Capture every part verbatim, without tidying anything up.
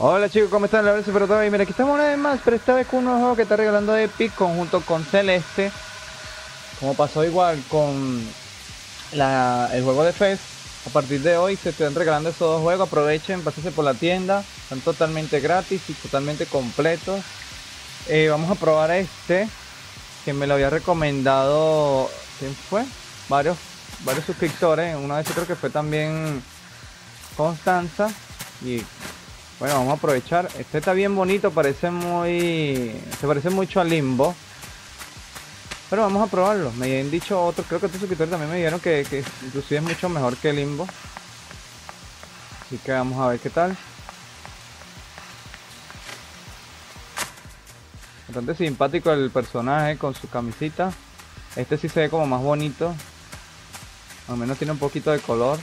Hola chicos, ¿cómo están? La verdad Super Todo. Y mira, aquí estamos una vez más, pero esta vez con un nuevo juego que está regalando Epic conjunto con Celeste. Como pasó igual con la, el juego de Fez. A partir de hoy se están regalando esos dos juegos. Aprovechen, pásense por la tienda. Están totalmente gratis y totalmente completos. Eh, vamos a probar este, que me lo había recomendado. ¿Quién fue? Varios, varios suscriptores. Una vez creo que fue también Constanza. Y bueno, vamos a aprovechar. Este está bien bonito, parece muy... se parece mucho a Limbo. Pero vamos a probarlo. Me habían dicho otros, creo que otros suscriptores también me dijeron que, que inclusive es mucho mejor que Limbo. Así que vamos a ver qué tal. Bastante simpático el personaje con su camisita. Este sí se ve como más bonito. Al menos tiene un poquito de color.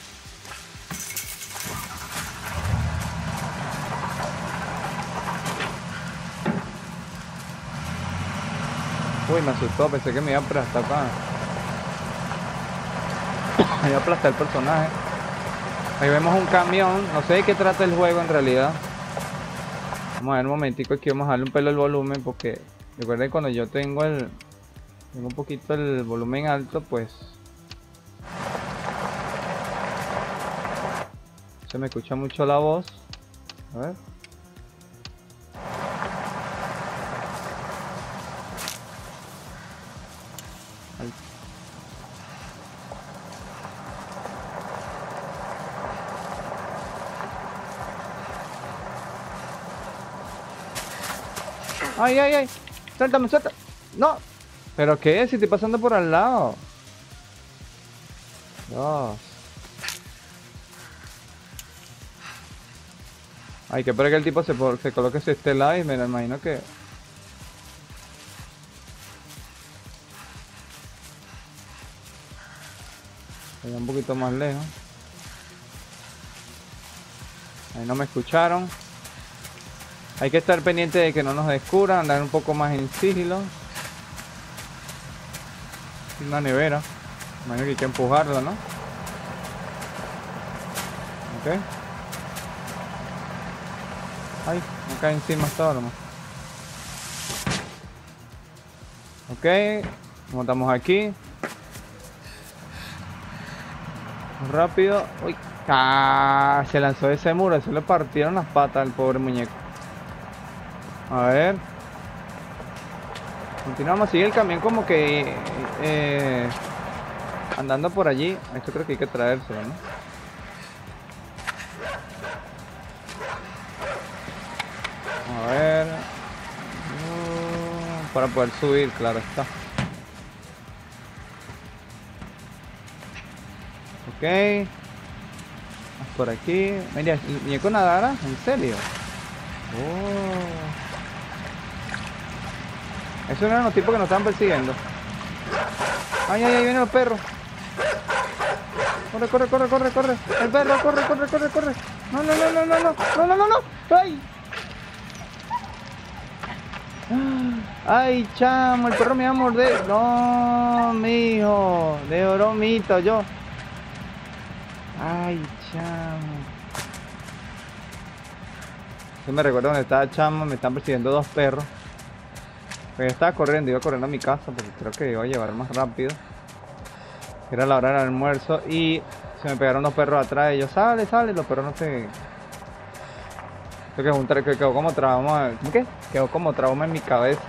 Uy, me asustó, pensé que me iba a aplastar para... me iba a aplastar el personaje. Ahí vemos un camión, no sé de qué trata el juego en realidad. Vamos a ver un momentico aquí, vamos a darle un pelo el volumen porque recuerden cuando yo tengo el... tengo un poquito el volumen alto, pues... se me escucha mucho la voz. A ver. Ahí. Ay, ay, ay. Suéltame, suéltame. No. ¿Pero qué? Si estoy pasando por al lado. Dios. Ay, que espera que el tipo se, se coloque ese este lado y me lo imagino que... vaya un poquito más lejos. Ahí no me escucharon. Hay que estar pendiente de que no nos descubran, andar un poco más en sigilo. Una nevera. Imagino que hay que empujarla, ¿no? Ok. Ay, me cae encima esta arma. Ok. Montamos aquí. Rápido. Uy. Ah, se lanzó de ese muro. Se le partieron las patas al pobre muñeco. A ver. Continuamos, sigue el camión como que eh, andando por allí. Esto creo que hay que traérselo, ¿no? A ver. Uh, para poder subir, claro está. Ok. Vamos por aquí. Mira, el muñeco nadara, ¿en serio? Oh. Esos eran los tipos que nos estaban persiguiendo. Ay, ay, ay, vienen los perros. Corre, corre, corre, corre, corre. El perro, corre, corre, corre, corre. No, no, no, no, no, no, no, no, no, no. Ay. Ay, chamo, el perro me va a morder. No, mijo. De bromito yo. Ay, chamo. Yo me recuerdo donde estaba chamo, me están persiguiendo dos perros. Pero yo estaba corriendo, iba corriendo a mi casa porque creo que iba a llevar más rápido. Era la hora del almuerzo y se me pegaron los perros atrás y yo, sale, sale, los perros no se... Creo que, un tra... que quedó como trauma, ¿cómo qué? Quedó como trauma en mi cabeza.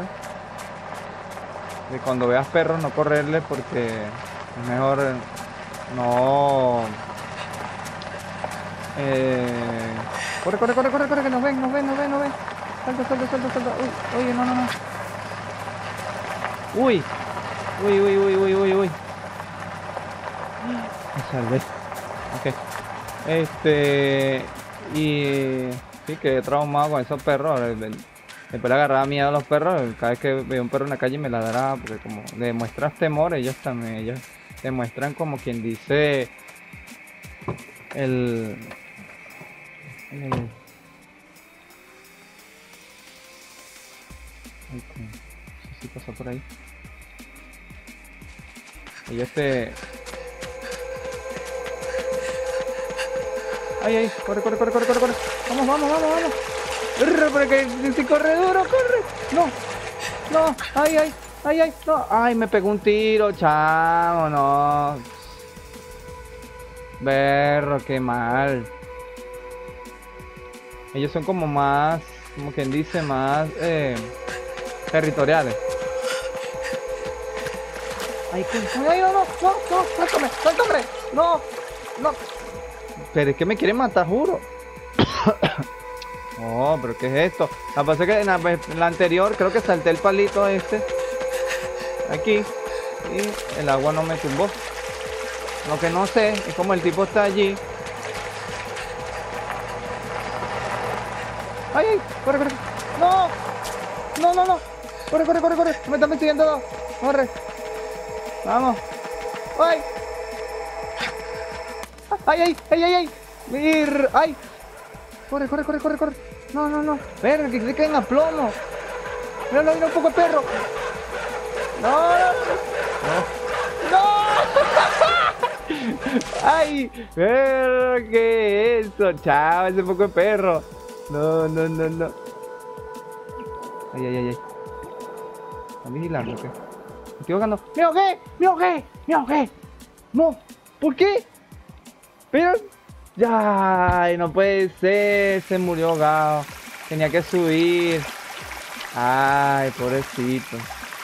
De cuando veas perros no correrles porque es mejor no... Eh... Corre, corre, corre, corre, corre, que nos ven, nos ven, nos ven, nos ven. Salta, salta, salta, salta. Uy, oye, no, no, no. Uy, uy, uy, uy, uy, uy, uy. Me salvé. Ok. Este... Y... sí, quedé traumado con esos perros. Después le agarraba miedo a los perros. Cada vez que veo un perro en la calle me ladraba. Porque como demuestras temor, ellos también. Ellos demuestran como quien dice... El... el... Okay. No sé si pasó por ahí. Ellos te... Ay, ay, corre, corre, corre, corre, corre, corre. Vamos, vamos, vamos, vamos. Urr, porque si corre duro, corre. No, no, ay, ay, ay, ay, no. Ay, me pegó un tiro, chamo, no. Berro, qué mal. Ellos son como más, como quien dice, más eh, territoriales. Ay, ay, ay, no, no, no, no, suéltame, suéltame, no, no. Pero es que me quieren matar, juro. Oh, pero ¿qué es esto? La pasa que en la, en la anterior creo que salté el palito este. Aquí. Y el agua no me tumbó. Lo que no sé es como el tipo está allí. ¡Ay, ay! ¡Corre, corre! ¡No! ¡No, no, no! ¡Corre, corre, corre, corre! ¡Me están persiguiendo! ¡Corre! ¡Vamos! ¡Ay! ¡Ay, ay, ay, ay, ay! ¡Mir! ¡Ay! ¡Corre, corre, corre, corre, corre! ¡No, no, no! ¡Verga, que se caen a plomo! ¡Mira, no, mira un poco de perro! ¡No! ¡No! ¡No! ¡Ay! ¡Verga, qué es eso! ¡Chao, ese poco de perro! No, no, no, no. Ay, ay, ay, ay. ¿Están vigilando o qué? Me estoy ahogando. ¡Me ahogué! ¡Me ahogué! ¡Me ahogué! ¡No! ¿Por qué? Pero... ya, ay, no puede ser. Se murió ahogado. Tenía que subir. Ay, pobrecito.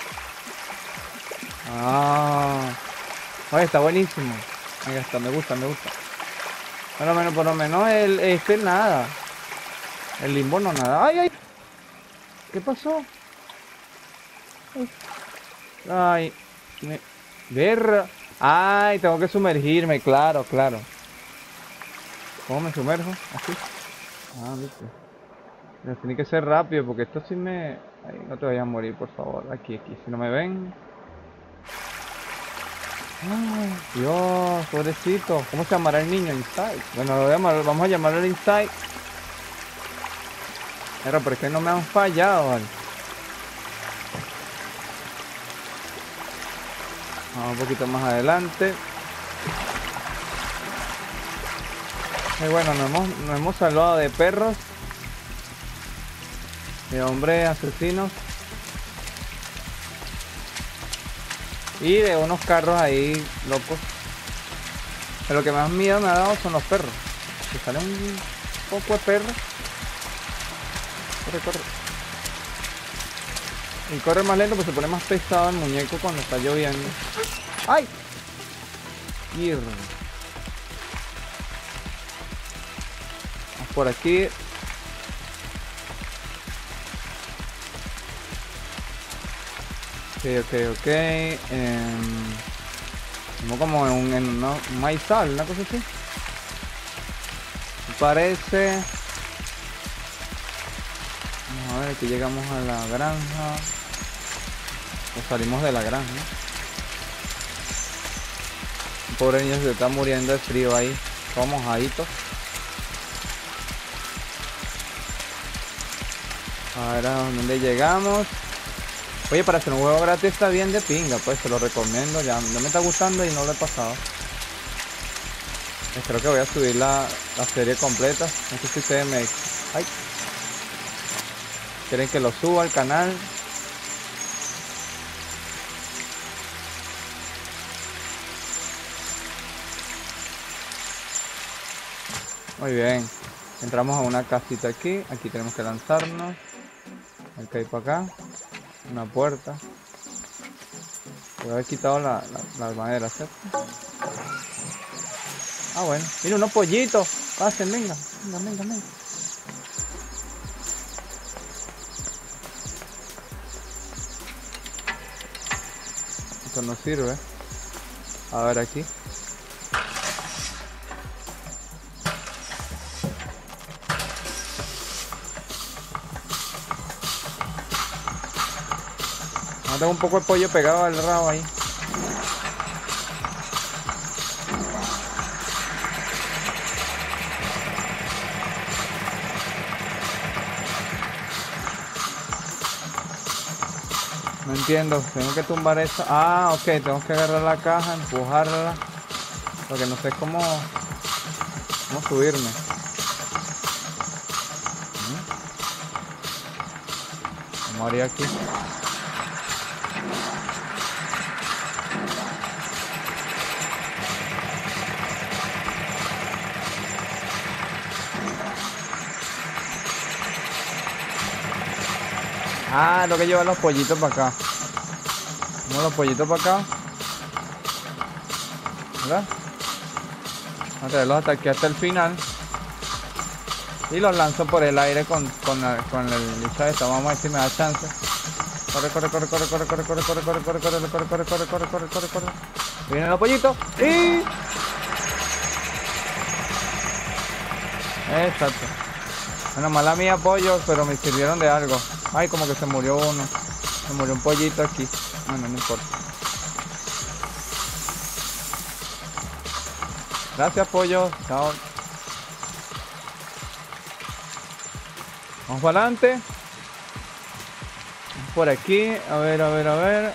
Ah. Oye, está buenísimo. Venga, está, me gusta, me gusta. Por lo menos, por lo menos el, este nada. El limbo no nada. ¡Ay, ay! ¿Qué pasó? Ay, me... ver. Ay, tengo que sumergirme, claro, claro. ¿Cómo me sumerjo? Así. Ah, viste. Pero tiene que ser rápido porque esto sí me... Ay, no te vayas a morir, por favor. Aquí, aquí. Si no me ven... Ay, Dios, pobrecito. ¿Cómo se llamará el niño? Inside. Bueno, lo voy a llamar, vamos a llamarlo Inside. Pero ¿por qué no me han fallado? Vale. Vamos un poquito más adelante. Y bueno, nos hemos, nos hemos salvado de perros, de hombres asesinos y de unos carros ahí locos. Pero lo que más miedo me ha dado son los perros. Que sale un poco de perros. Corre, corre. Y corre más lento porque se pone más pesado el muñeco cuando está lloviendo. ¡Ay! Ir. Vamos por aquí. Ok, ok, ok. Eh, como en un, en una, un maizal, una cosa así. Me parece. Vamos a ver, aquí llegamos a la granja. O salimos de la granja, ¿no? El pobre niño se está muriendo de frío ahí. Todo mojadito. A ver a dónde llegamos. Oye, para hacer un juego gratis está bien de pinga, pues se lo recomiendo. Ya, ya me está gustando y no lo he pasado. Espero que voy a subir la, la serie completa. No sé si ustedes me... Ay. ¿Quieren que lo suba al canal? Muy bien. Entramos a una casita aquí. Aquí tenemos que lanzarnos. Hay que ir para acá. Una puerta. Voy a haber quitado la, la, las maderas, ¿cierto? Ah, bueno. Mira, unos pollitos. Pasen, venga. Venga, venga, venga. Esto no sirve. A ver aquí. Ah, tengo un poco de pollo pegado al rabo ahí. No entiendo, tengo que tumbar eso. Ah, ok, tengo que agarrar la caja, empujarla. Porque no sé cómo, cómo subirme. Morir aquí. Ah, lo que lleva los pollitos para acá. Vamos los pollitos para acá. ¿Verdad? Vamos a traerlos hasta aquí, hasta el final. Y los lanzo por el aire con, con, la, con el bicho esta. Vamos a ver si me da chance. Corre, corre, corre, corre, corre, corre, corre, corre, corre, corre, corre, corre, corre, corre, corre, corre, corre, corre. Vienen los pollitos. Y... Exacto. Bueno, mala mía pollos, pero me sirvieron de algo. Ay, como que se murió uno. Se murió un pollito aquí. Bueno, no importa. Gracias, pollo. Chao. Vamos para adelante. Vamos por aquí. A ver, a ver, a ver.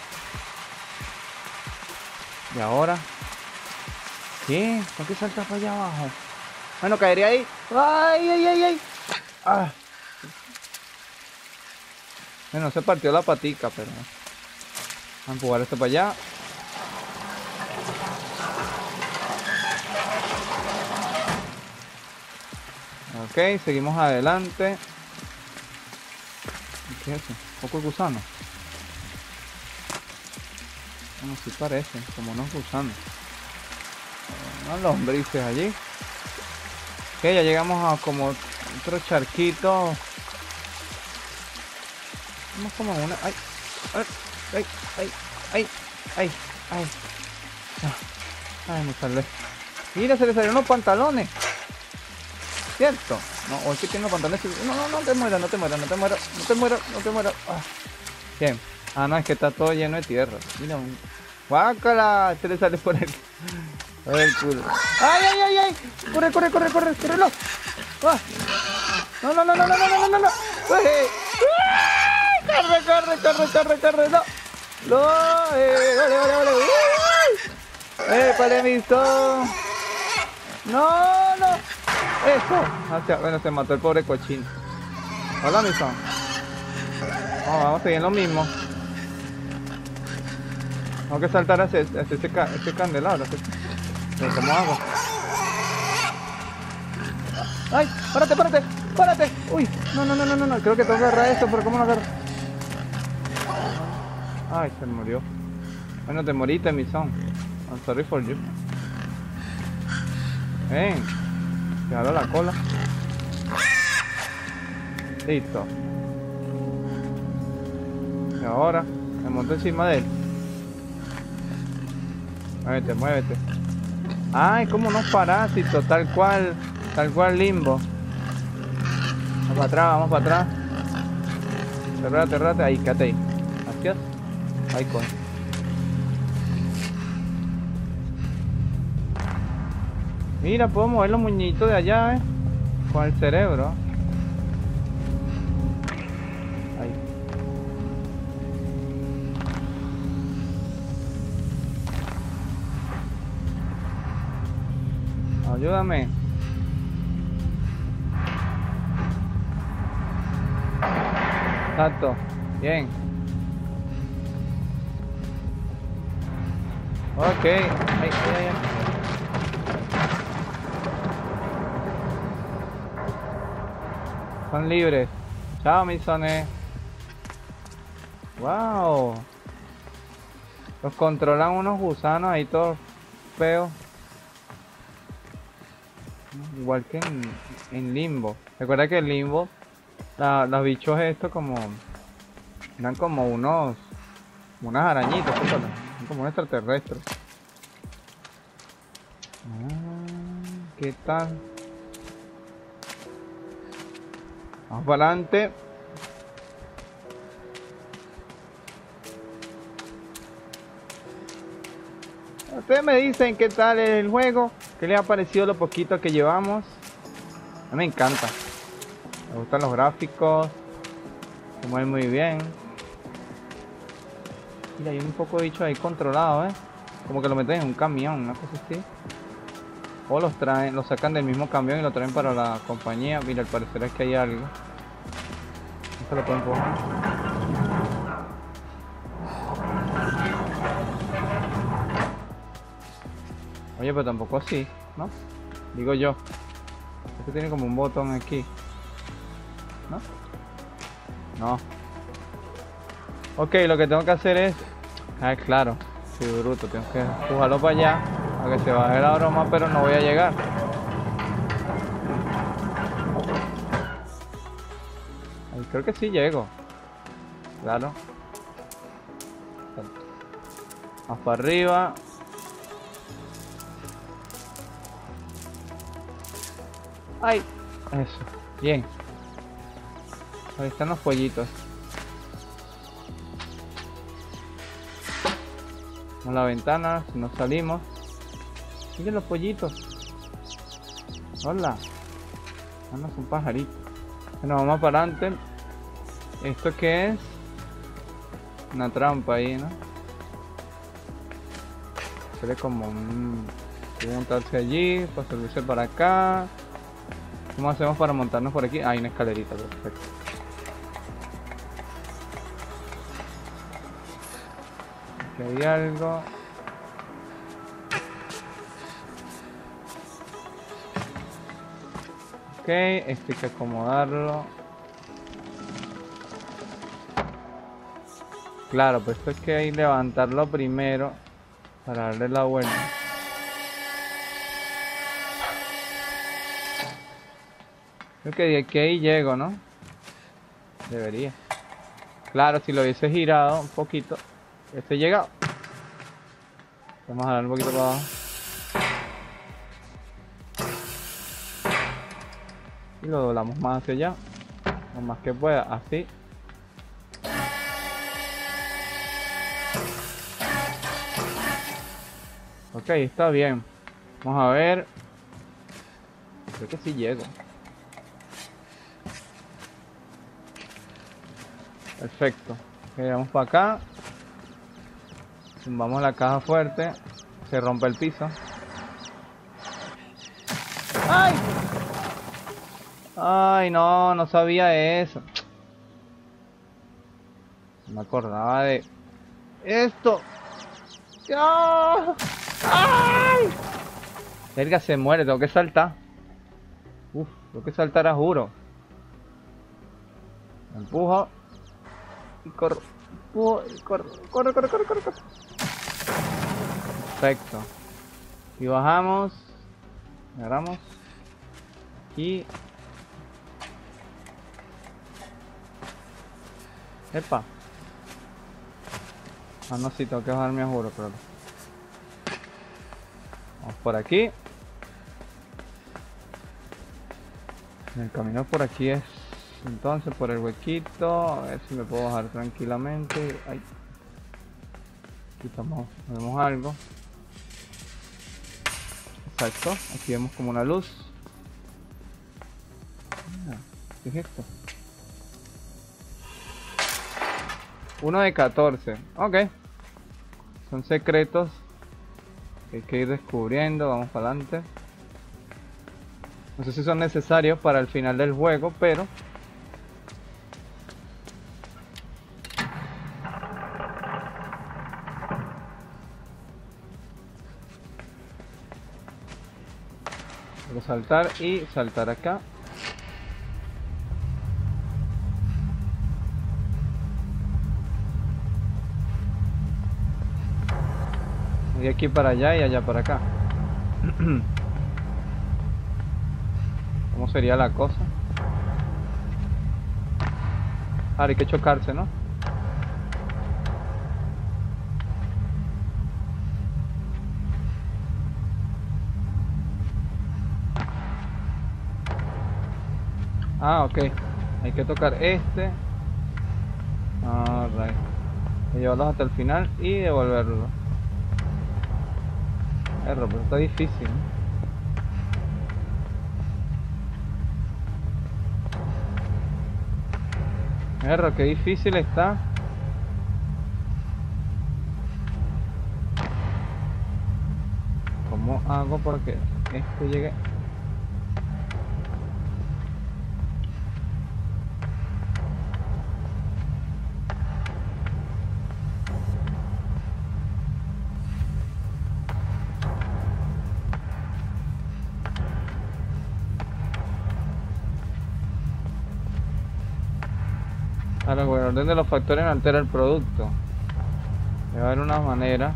¿Y ahora? ¿Qué? ¿Por qué saltas para allá abajo? Bueno, caería ahí. ¡Ay, ay, ay, ay! Ah. Bueno, se partió la patica, pero... Vamos a empujar esto para allá. Ok, seguimos adelante. ¿Qué es eso? ¿Un poco de gusano? Bueno, sí parece, como unos gusanos. Unos lombrices allí. Ok, ya llegamos a como otro charquito. Vamos como una... ¡Ay! ¡Ay! ¡Ay! ¡Ay! ¡Ay! ¡Ay! ¡Ay! ¡Ay! Me salvé. Mira, se le salieron los pantalones. ¿Cierto? No, o es que tiene los pantalones... No, no, no te mueras, no te mueras, no te mueras, no te mueras, no te mueras. Ah. Bien. Ah, no, es que está todo lleno de tierra. Mira, un... ¡Guácala! Se le sale por el... por el culo. ¡Ay, ay, ay, ay! ¡Corre, corre, corre, corre! ¡Córrelo! ¡Ah! ¡No, no, no, no, no, no, no, no, no! ¡Corre, corre, corre, corre, corre! ¡No! ¡No! ¡Eh! ¡Vale, vale, vale! ¡Eh, palemizo! ¡No, no! ¡Eso! Hacia... Bueno, se mató el pobre cochino. Hola, mi son. Vamos, vamos a seguir en lo mismo. Tengo que saltar hacia, hacia ese, ca ese candelabro. Hacia... ¿Cómo hago? ¡Ay! ¡Párate, párate! ¡Párate! ¡Uy! No, no, no, no, no, no. Creo que tengo que agarrar esto, pero ¿cómo lo agarro? Ay, se murió. Bueno, te moriste, mi son. I'm sorry for you. Ven. Te jalo la cola. Listo. Y ahora me monto encima de él. Muévete, muévete. Ay, como unos parásitos, tal cual, tal cual Limbo. Vamos para atrás, vamos para atrás. Cerrate, cerrate, ahí, quédate ahí. Gracias. Ahí, coño. Mira, puedo mover los muñitos de allá, eh. Con el cerebro. Ahí. Ayúdame. Exacto. Bien. Ok. Ahí, ahí, ahí. Son libres. Chao, misones. Wow. Los controlan unos gusanos ahí todos feos. Igual que en, en Limbo. Recuerda que en Limbo la, los bichos estos como eran como unos unas arañitas, ¿sí? Como un extraterrestre. Ah, ¿qué tal? Vamos para adelante. Ustedes me dicen qué tal es el juego, qué les ha parecido lo poquito que llevamos. A mí me encanta. Me gustan los gráficos. Se mueve muy bien. Mira, hay un poco de bicho ahí controlado, ¿eh? Como que lo meten en un camión, una cosa así. O los traen, los sacan del mismo camión y lo traen para la compañía. Mira, al parecer es que hay algo. No se lo pueden empujar. Oye, pero tampoco así, ¿no? Digo yo. Esto tiene como un botón aquí. ¿No? No. Ok, lo que tengo que hacer es... Ah, claro. Sí, bruto. Tengo que empujarlo para allá. Para que se baje la broma, pero no voy a llegar. Ahí creo que sí llego. Claro. Más para arriba. ¡Ay! Eso. Bien. Ahí están los pollitos. Vamos a la ventana, si nos salimos. Miren los pollitos. Hola. Ah, no, son pajaritos. Bueno, vamos para adelante. ¿Esto qué es? Una trampa ahí, ¿no? Se ve como un... montarse allí, para subirse para acá. ¿Cómo hacemos para montarnos por aquí? Ah, hay una escalerita, perfecto. Aquí hay algo. Ok, esto hay que acomodarlo. Claro, pues esto es que hay que levantarlo primero para darle la vuelta. Creo que de aquí ahí llego, ¿no? Debería. Claro, si lo hubiese girado un poquito, hubiese llegado. Vamos a dar un poquito para abajo. Y lo doblamos más hacia allá. Lo más que pueda, así. Ok, está bien. Vamos a ver. Creo que sí llego. Perfecto. Okay, vamos para acá. Vamos la caja fuerte. Se rompe el piso. ¡Ay! Ay, no, no sabía eso. No me acordaba de esto. ¡Ah! ¡Ay! Verga, se muere, tengo que saltar. Uf, tengo que saltar a juro. Me empujo. Y corro. Empujo y corro. Corre, corre, corre, corre, corre. Perfecto. Y bajamos. Agarramos. Aquí. Epa. Ah, no, sí, tengo que bajarme a juro, pero... Vamos por aquí. El camino por aquí es... Entonces, por el huequito. A ver si me puedo bajar tranquilamente. Ay. Aquí estamos, vemos algo. Exacto. Aquí vemos como una luz. Ah, ¿qué es esto? Uno de catorce. Ok. Son secretos que hay que ir descubriendo. Vamos para adelante. No sé si son necesarios para el final del juego, pero... Voy a saltar y saltar acá. De aquí para allá y allá para acá. ¿Cómo sería la cosa? Ahora hay que chocarse, ¿no? Ah, ok. Hay que tocar este. Alright. Y llevarlos hasta el final y devolverlo. Error, pero está difícil, ¿no? Error, qué difícil está. ¿Cómo hago para que este llegue? Claro, bueno, el orden de los factores no altera el producto. Debe haber una manera.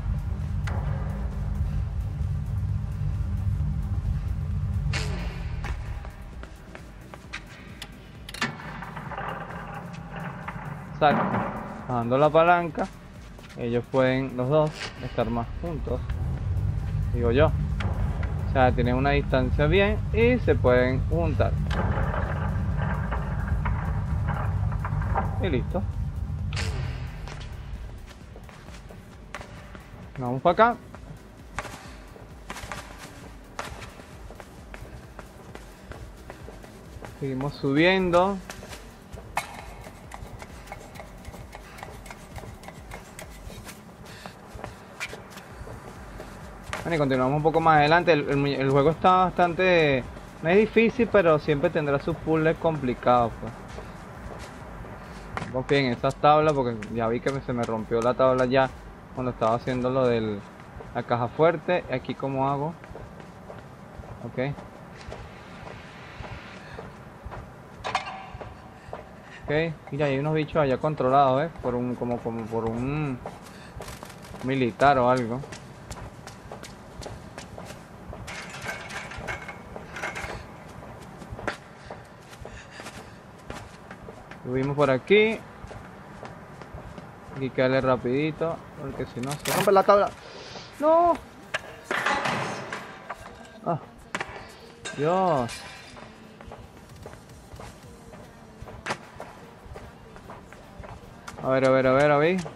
Exacto. Bajando la palanca, ellos pueden, los dos, estar más juntos. Digo yo. O sea, tienen una distancia bien y se pueden juntar. Y listo. Vamos para acá. Seguimos subiendo. Bueno, y continuamos un poco más adelante. El, el, el juego está bastante... No es difícil, pero siempre tendrá sus puzzles complicados, pues. Confío en esas tablas porque ya vi que me, se me rompió la tabla ya cuando estaba haciendo lo de la caja fuerte. Aquí cómo hago. Ok. Ok, mira, hay unos bichos allá controlados, ¿eh? Por un, como, como por un militar o algo. Subimos por aquí. Hay que darle rapidito, porque si no se rompe la tabla. ¡No! ¡Ah! ¡Dios! A ver, a ver, a ver, a ver.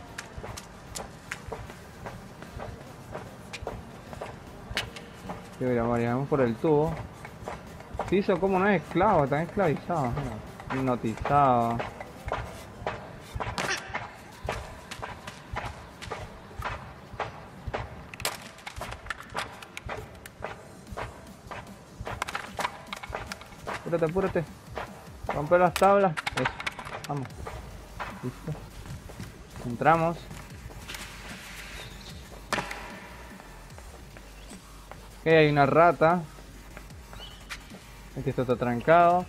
Sí, mira, manejamos por el tubo. Sí, son como unos esclavos, están esclavizados. ¿No? Hipnotizados. Apúrate, apúrate. Rompe las tablas. Eso. Vamos. Listo. Entramos. Ok, hay una rata. Aquí esto está trancado.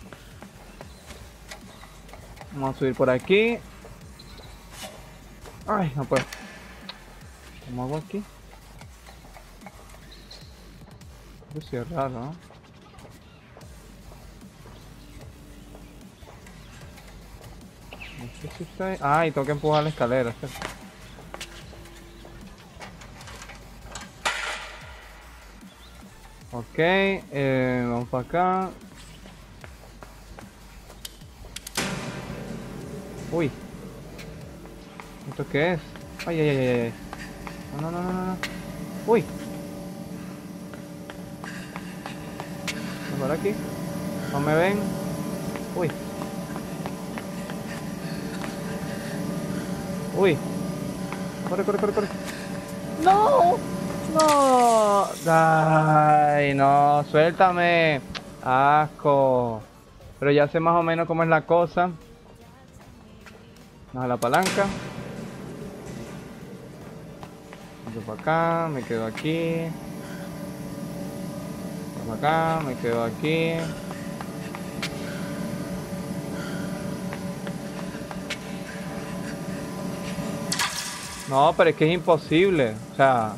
Vamos a subir por aquí. Ay, no puedo. ¿Cómo hago aquí? Esto sí es raro, ¿no? No sé si está ahí. Ah, y tengo que empujar la escalera, ¿cierto? Ok, eh, vamos para acá. Uy. ¿Esto qué es? Ay, ay, ay, ay, ay. No, no, no, no, no. Uy. Por aquí. No me ven. Uy. Uy. Corre, corre, corre, corre. ¡No! ¡No! ¡Ay, no! ¡Suéltame! ¡Asco! Pero ya sé más o menos cómo es la cosa. Vamos a la palanca. Voy para acá, me quedo aquí. Voy para acá, me quedo aquí. No, pero es que es imposible. O sea,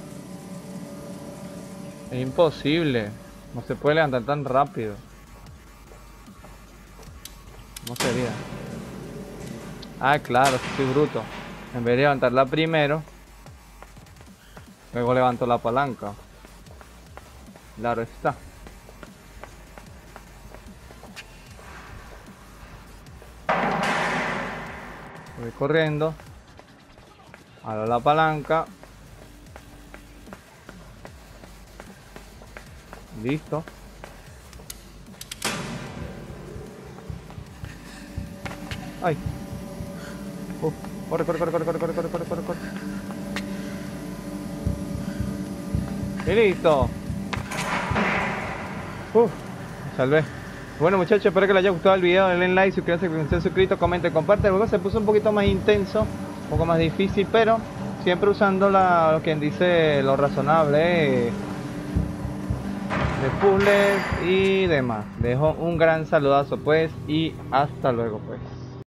es imposible. No se puede levantar tan rápido. ¿Cómo sería? Ah, claro, soy bruto. En vez de levantarla primero, luego levanto la palanca. Claro está. Voy corriendo. Abro la palanca. Listo. Ay. Uh, corre, corre, corre, corre, corre, corre, corre, corre, corre, corre. Y listo. Uh, salvé. Bueno, muchachos, espero que les haya gustado el video. Denle like, suscríbanse, que no estén suscritos, comenten, comparten. Luego se puso un poquito más intenso, un poco más difícil, pero siempre usando la, lo quien dice lo razonable, eh, de puzzles y demás. Dejo un gran saludazo pues y hasta luego pues.